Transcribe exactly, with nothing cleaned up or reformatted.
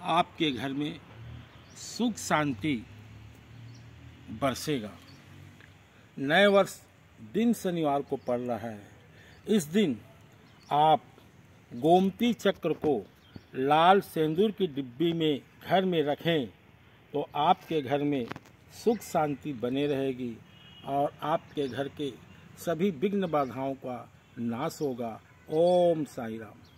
आपके घर में सुख शांति बरसेगा। नए वर्ष दिन शनिवार को पड़ रहा है। इस दिन आप गोमती चक्र को लाल सिंदूर की डिब्बी में घर में रखें तो आपके घर में सुख शांति बने रहेगी और आपके घर के सभी विघ्न बाधाओं का नाश होगा। ओम साईं राम।